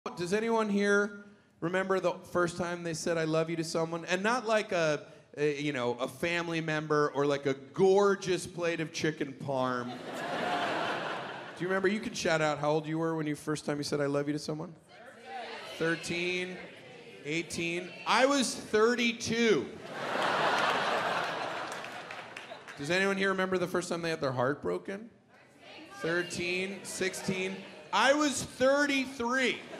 Does anyone here remember the first time they said "I love you" to someone, and not like a family member or like a gorgeous plate of chicken parm? Do you remember? You can shout out how old you were when you first time you said "I love you" to someone. 13, 18. I was 32. Does anyone here remember the first time they had their heart broken? 13, 16. I was 33.